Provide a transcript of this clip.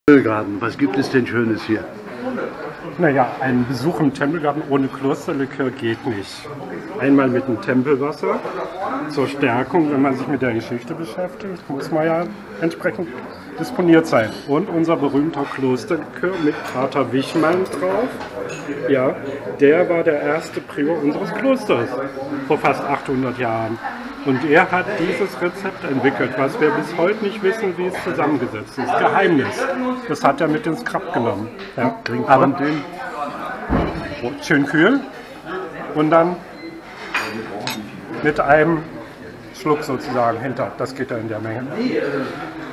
Tempelgarten, was gibt es denn Schönes hier? Naja, ein Besuch im Tempelgarten ohne Klosterlikör geht nicht. Einmal mit dem Tempelwasser zur Stärkung, wenn man sich mit der Geschichte beschäftigt, muss man ja entsprechend disponiert sein. Und unser berühmter Klosterlikör mit Pater Wichmann drauf. Ja, der war der erste Prior unseres Klosters vor fast 800 Jahren. Und er hat dieses Rezept entwickelt, was wir bis heute nicht wissen, wie es zusammengesetzt ist. Geheimnis. Das hat er mit ins Grab genommen. Ja. Aber den schön kühl und dann mit einem Schluck sozusagen hinter. Das geht ja in der Menge.